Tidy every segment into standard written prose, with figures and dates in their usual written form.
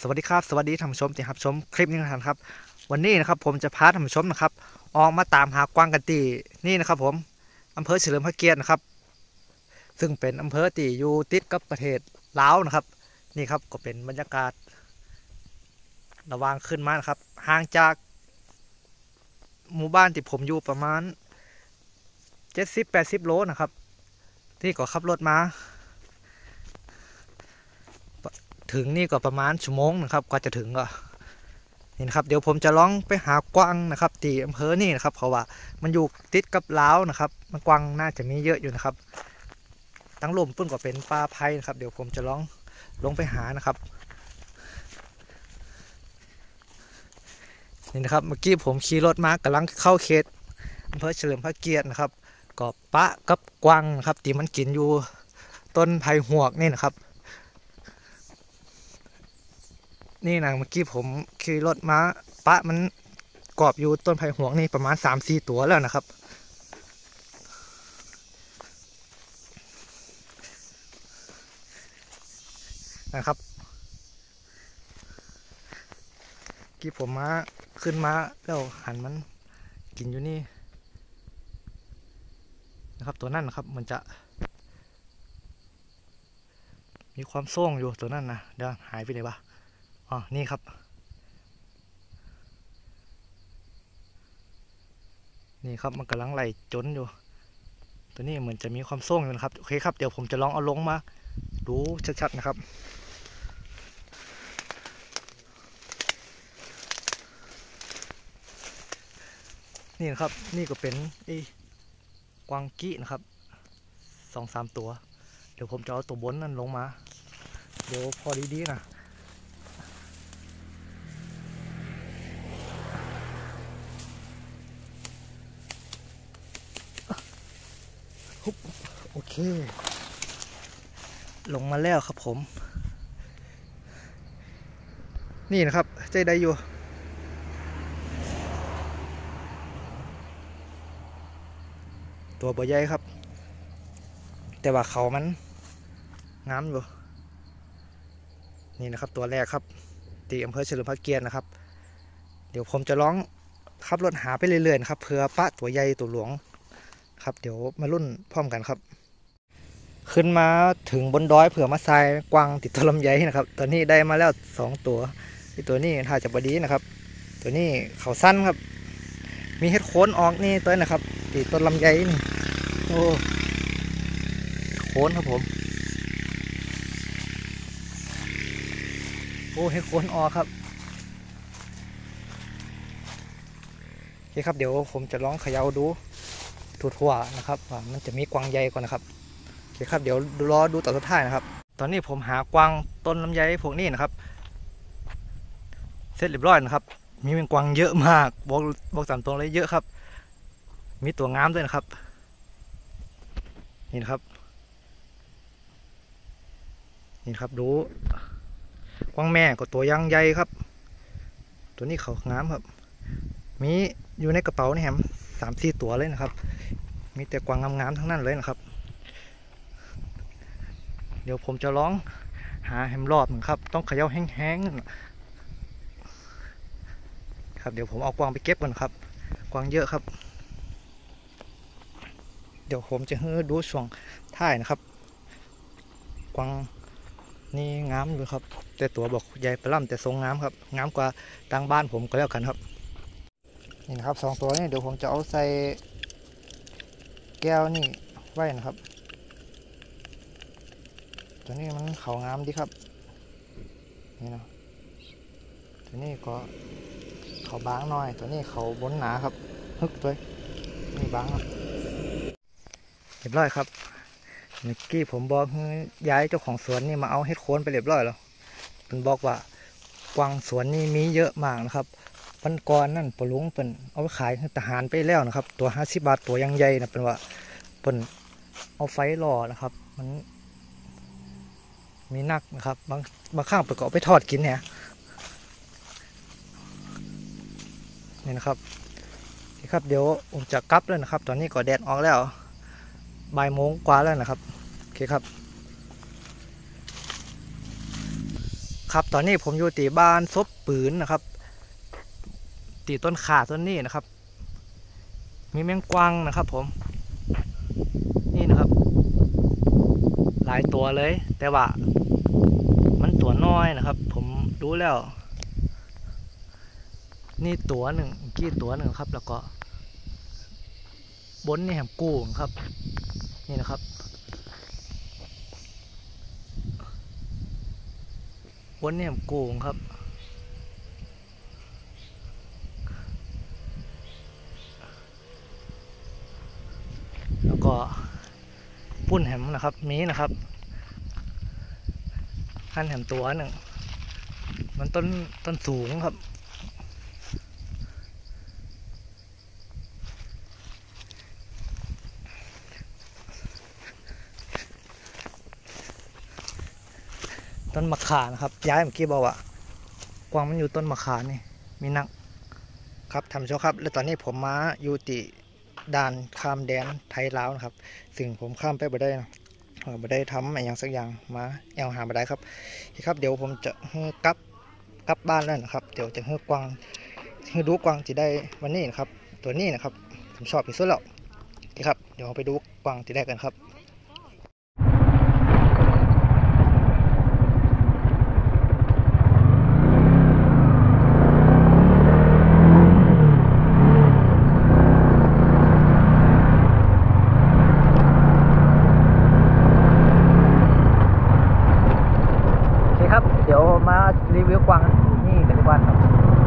วัสดีครับสวัสดีท่านผู้ชมที่รับชมคลิปนี้นะครับวันนี้นะครับผมจะพาท่านผู้ชมนะครับออกมาตามหากวางกันตีนี่นะครับผมอำเภอเฉลิมพระเกียรตินะครับซึ่งเป็นอำเภอที่อยู่ติดกับประเทศลาวนะครับนี่ครับก็เป็นบรรยากาศระหว่างขึ้นมานะครับห่างจากหมู่บ้านที่ผมอยู่ประมาณ70-80โลนะครับที่ก็ขับรถมาถึงนี่ก็ประมาณชั่วโมงนะครับกว่าจะถึงก็นี่นะครับเดี๋ยวผมจะลองไปหากวางนะครับที่อำเภอนี่นะครับเพราะว่ามันอยู่ติดกับลาวนะครับมันกวางน่าจะมีเยอะอยู่นะครับตั้งลมปุ่นก็เป็นป่าไผ่นะครับเดี๋ยวผมจะลงไปหานะครับนี่นะครับเมื่อกี้ผมขี่รถมากำลังเข้าเขตอำเภอเฉลิมพระเกียรตินะครับก็ปะกับกวางนะครับที่มันกินอยู่ต้นไผ่หวกนี่นะครับนี่นะเมื่อกี้ผมขี่รถมาปะมันกอบอยู่ต้นไผ่หวกนี่ประมาณ3-4ตัวแล้วนะครับกี้ผมมาขึ้นมาแล้วหันมันกินอยู่นี่นะครับตัวนั้นนะครับมันจะมีความโซ่งอยู่ตัวนั้นนะเดี๋ยวหายไปไหนวะอ๋อนี่ครับนี่ครับมันกำลังไหลจนอยู่ตัวนี้เหมือนจะมีความโซ่งอยู่นะครับโอเคครับเดี๋ยวผมจะลองเอาลงมาดูชัดๆนะครับนี่นะครับนี่ก็เป็นกวางกี้นะครับ2-3ตัวเดี๋ยวผมจะเอาตัวบนนั่นลงมาเดี๋ยวพอดีๆนะโอเคลงมาแล้วครับผมนี่นะครับใจได้อยู่ตัวบ่ใหญ่ครับแต่ว่าเขามันงามอยู่นี่นะครับตัวแรกครับที่อำเภอเฉลิมพระเกียรตินะครับเดี๋ยวผมจะลองขับรถหาไปเรื่อยๆนะครับเพื่อปะตัวใหญ่ตัวหลวงครับเดี๋ยวมารุ่นพร้อมกันครับขึ้นมาถึงบนดอยเผื่อมาทรายกวางติดต้นลำไยนะครับตอนนี้ได้มาแล้ว2ตัวตัวนี้ถ้าจะบดีนะครับตัวนี้เขาสั้นครับมีเห็ดโคนออกนี่ตัวนะครับติดต้นลำไยนี่โอ้โคนครับผมโอ้เห็ดโคนออกครับโอเคครับเดี๋ยวผมจะลองเขย่าดูทั่วๆนะครับว่ามันจะมีกวางใหญ่ก่อนนะครับโอเคครับเดี๋ยวรอดูต่อสุดท้ายนะครับตอนนี้ผมหากวางต้นลำไยพวกนี้นะครับเสร็จเรียบร้อยนะครับมีเป็นกวางเยอะมากบอกตามตรงเลยเยอะครับมีตัวงามด้วยนะครับนี่นะครับนี่ครับดูกวางแม่ก็ตัวยังใหญ่ครับตัวนี้เขางามครับมีอยู่ในกระเป๋านี่แฮม3-4ตัวเลยนะครับมีแต่กวางงามๆทั้งนั้นเลยนะครับเดี๋ยวผมจะลองหาแฮมรอบครับต้องเขย่าแห้งๆครับเดี๋ยวผมเอากวางไปเก็บก่อนครับกวางเยอะครับเดี๋ยวผมจะให้ดูช่วงท้ายนะครับกวางนี่งามอยู่ครับแต่ตัวบอกใหญ่ประล่ำแต่ทรงงามครับงามกว่าทางบ้านผมก็แล้วกันครับนี่นะครับ2ตัวนี้เดี๋ยวผมจะเอาใส่แก้วนี่ไว้นะครับตัวนี้มันเขางามดีครับนี่นะตัวนี้ก็เขาบางหน่อยตัวนี้เขาบนหนาครับฮึกตัวนี่บางครับเรียบร้อยครับเมื่อกี้ผมบอกให้ย้ายเจ้าของสวนนี่มาเอาเห็ดโคนไปเรียบร้อยแล้วเป็นบอกว่ากวางสวนนี่มีเยอะมากนะครับวันก่อนนั่นปลุงเป็นเอาไปขายทหารไปแล้วนะครับตัว50 บาทตัวยังใหญ่นะเป็นว่าเป็นเอาไฟหล่อนะครับมันมีนักนะครับบางข้างเปิดก็เอาไปทอดกินเนี่ยนี่นะครับนี่ครับเดี๋ยวผมจะกลับแล้วนะครับตอนนี้ก็แดดออกแล้วบ่ายโมงกว่าแล้วนะครับโอเคครับครับตอนนี้ผมอยู่ตีบ้านซบปืนนะครับตีต้นขาต้นนี้นะครับมีแมงกวางนะครับผมนี่นะครับหลายตัวเลยแต่ว่ามันตัวน้อยนะครับผมรู้แล้วนี่ตัวหนึ่งกี้ตัวหนึ่งครับแล้วก็บนนี่แหมกู้ครับนี่นะครับบนนี่แหมกู้ครับแล้วก็ปุ้นแหมนะครับมีนะครับขั้นแหมตัวหนึ่งมันต้นสูงครับต้นมะขามนะครับย้ายเมื่อกี้บอกว่ากวางมันอยู่ต้นมะขามนี่มีนักครับทำโชว์ครับแล้วตอนนี้ผมมาอยู่ติด่านข้ามแดนไทยลาวนะครับซึ่งผมข้ามไปบ่ได้นะบ่ได้ทำอะไรอย่างสักอย่างมาแอลหาบ่ได้ครับครับเดี๋ยวผมจะกลับบ้านแล้วนะครับเดี๋ยวจะให้กวางให้ดูกวางจะได้วันนี้นะครับตัวนี้นะครับผมชอบที่สุดแล้วครับเดี๋ยวเราไปดูกวางจะได้กันครับเดี๋ยวมารีวิวกวางนี่กันดีกว่าครับ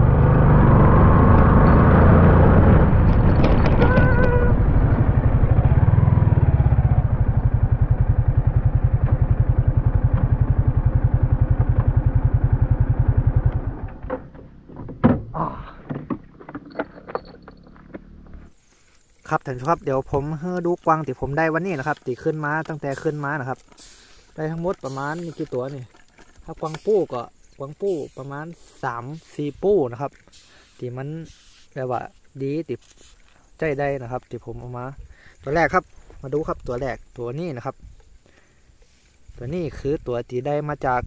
ครับท่านผู้ชมครับเดี๋ยวผมดูกวางที่ผมได้วันนี้นะครับที่ขึ้นมาตั้งแต่ขึ้นมานะครับได้ทั้งหมดประมาณกี่ตัวนี่ถ้ากวางปู้ก็กวางปู้ประมาณ3-4ปู้นะครับที่มันแบบว่าดีติดใจได้นะครับที่ผมเอามาตัวแรกครับมาดูครับตัวแรกตัวนี้นะครับตัวนี้คือตัวที่ได้มาจาก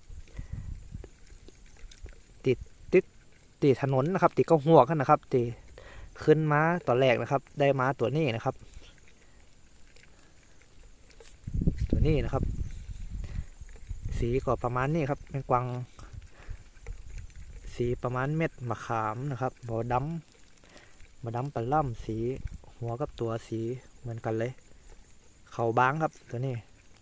ติดถนนนะครับติดก็หัวกันนะครับติดขึ้นมาตอนแรกนะครับได้มาตัวนี้นะครับตัวนี้นะครับสีก็ประมาณนี้ครับเป็นกวางสีประมาณเม็ดมะขามนะครับบอดำปลาล่ำสีหัวกับตัวสีเหมือนกันเลยเขาบางครับตัวนี้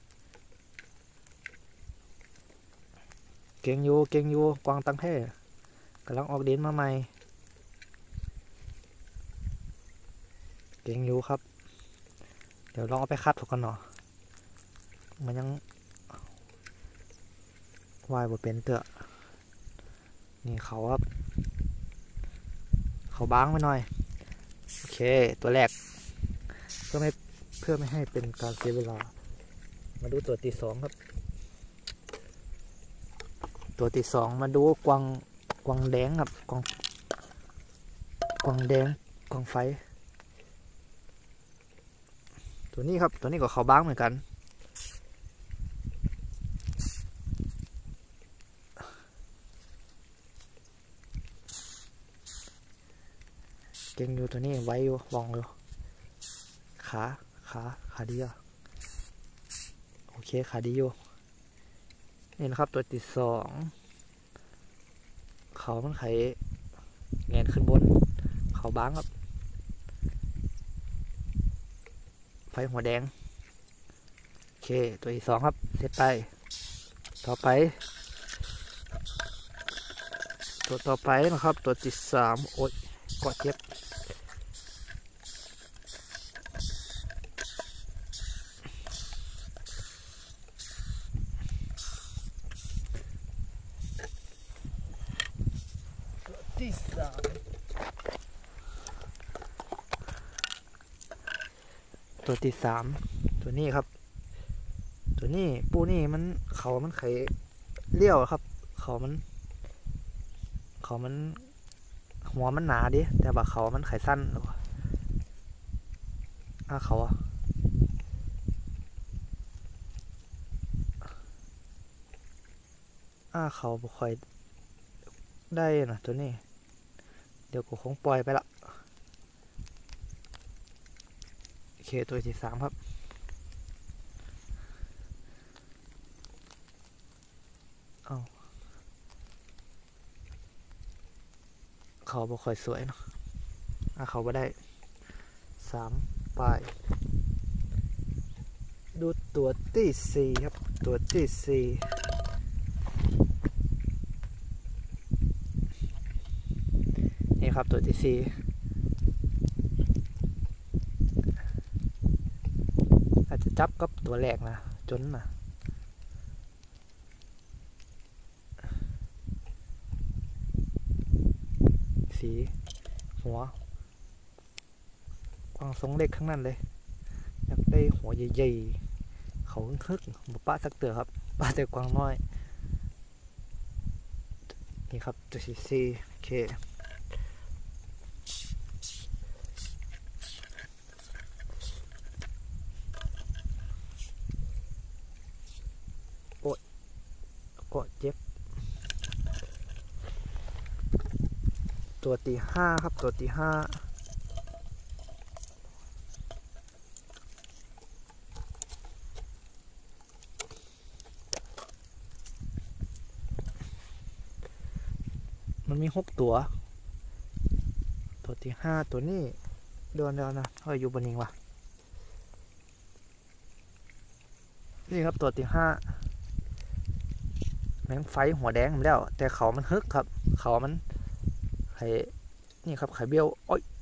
เก่งอยู่กวางตั้งแท่กำลังออกเดินมาใหม่เก่งอยู่ครับเดี๋ยวลองเอาไปคัดถูกกันเนาะมันยังวายบดเป็นเตอะนี่เขาครับเขาบางไปหน่อยโอเคตัวแรกเพื่อไม่ให้เป็นการเสียเวลามาดูตัวที่สองครับตัวที่สองมาดูกวางแดงครับกวางแดงกวางไฟตัวนี้ครับตัวนี้ก็เขาบ้างเหมือนกันเก่งอยู่ตัวนี้ไว้อยู่ลองอยู่ขาดีอ่ะโอเคขาดีอยู่นี่นะครับตัวที่สองเขามันไขเงนขึ้นบนเขาบ้างครับไฟหัวแดงโอเคตัวที่สองครับเสร็จไปต่อไปตัวต่อไปนะครับตัวที่สามโอ๊ยกดเจ็บที่สามตัวที่สามตัวนี้ครับตัวนี้ปูนี่มันเขามันไขเลี้ยวครับเขามันหัวมันหนาดิแต่ว่าเขามันไขสั้นหรอเขาเขาบ่ค่อยได้นะตัวนี้เดี๋ยวก็คงปล่อยไปละโอเคตัวที่3ครับเขาบ่ค่อยสวยเนาะเขาบ่ได้3ปลายดูตัวที่4ครับตัวที่4นี่ครับตัวที่4อาจจะจับกับตัวแรกนะจนนะสีหัวกวางทรงเล็กข้างนั้นเลยอยากได้หัวใหญ่ๆเขาฮึกบ่ปะสักเตือครับปะแต่กวางน้อยนี่ครับตัวที่4โอเคโอ๊ยก็เจ็บตัวที่5ครับตัวที่5มันมี6ตัวตัวที่5ตัวนี้เดินแล้วนะอยู่บนนี้วะนี่ครับตัวที่5แมงไฟหัวแดงมาแล้วแต่เขามันฮึกครับเขามันไข่นี่ครับไข่เบี้ยวโอ้ย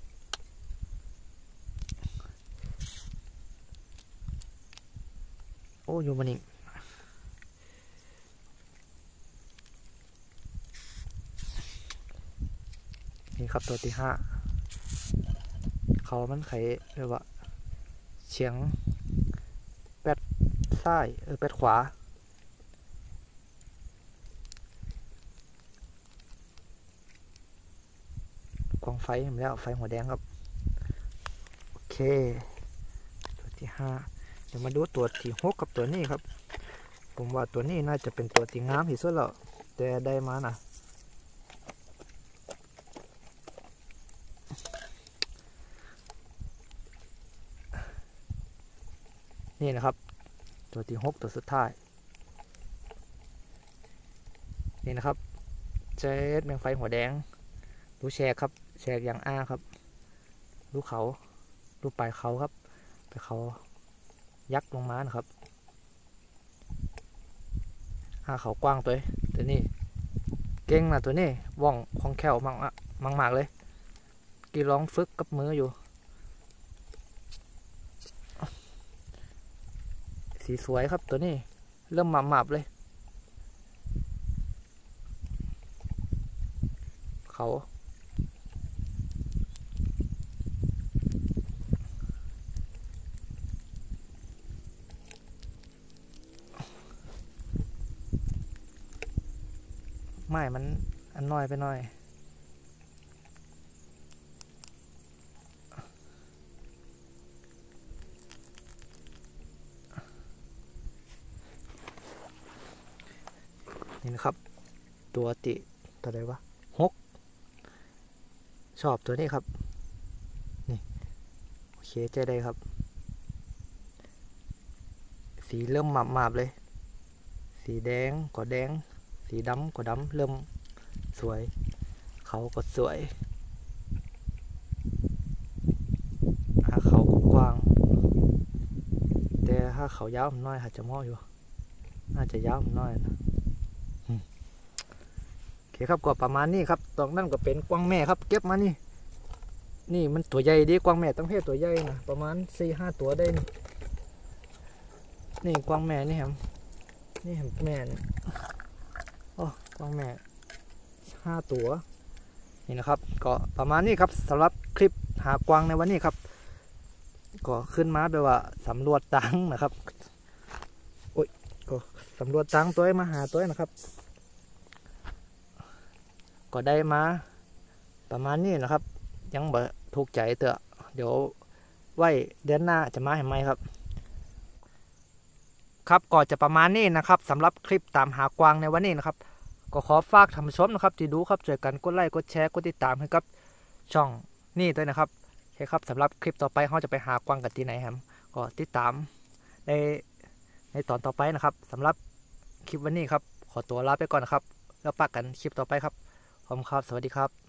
โอ้อยู่บนนี้นี่ครับตัวที่5เขามันไข่เรียกว่าเฉียงแปดซ้ายแปดขวากองไฟมาแล้วไฟหัวแดงครับโอเคตัวที่5เดี๋ยวมาดูตัวที่6กับตัวนี้ครับผมว่าตัวนี้น่าจะเป็นตัวที่งามที่สุดแล้วแต่ได้มานะนี่นะครับตัวที่6ตัวสุดท้ายนี่นะครับเจ็ดแมงไฟหัวแดงดูแฉกครับแฉกอย่างครับดูเขาดูปลายเขาครับปลายเขายักษ์ลงมานะครับเขากว้างตัวนี้เก่งนะตัวนี้ว่องคล่องแคล่วมากเลยกี่ร้องฝึกกับมืออยู่สีสวยครับตัวนี้เริ่มหมาบเลยเขาไม่มันอันน้อยไปหน่อยนี่นะครับตัวตัวใดวะ6ชอบตัวนี้ครับนี่โอเคใจได้ครับสีเริ่มหมาบเลยสีแดงก็แดงสีดำก็ดำเริ่มสวยเขาก็สวยเขาก็กว้างแต่ถ้าเขายาวน้อยอาจจะมออยู่น่าจะยาวน้อยนะโอเคครับก็ประมาณนี้ครับตรงนั้นก็เป็นกวางแม่ครับเก็บมานี่มันตัวใหญ่ดีกวางแม่ตั้งเพศตัวใหญ่นะประมาณ 4-5 ตัวได้นี่กวางแม่นี่ครับนี่เห็นแม่โอ้กวางแม่5 ตัวนี่นะครับก็ประมาณนี้ครับสำหรับคลิปหากวางในวันนี้ครับก็ขึ้นมาแบบว่าสำรวจตังนะครับโอ้ยก็สำรวจตังตัวมาหาตัวนะครับก็ได้มาประมาณนี้นะครับยังบ่ถูกใจเตอะเดี๋ยวไว้เดือนหน้าจะมาให้ไหมครับก็จะประมาณนี้นะครับสำหรับคลิปตามหากวางในวันนี้นะครับก็ขอฝากท่านผู้ชมนะครับที่ดูครับช่วยกันกดไลค์กดแชร์กดติดตามให้กับช่องนี่ด้วยนะครับโอเคครับสำหรับคลิปต่อไปเราจะไปหากวางกันที่ไหนครับก็ติดตามในตอนต่อไปนะครับสำหรับคลิปวันนี้ครับขอตัวลาไปก่อนนะครับแล้วปะกันคลิปต่อไปครับขอบคุณครับสวัสดีครับ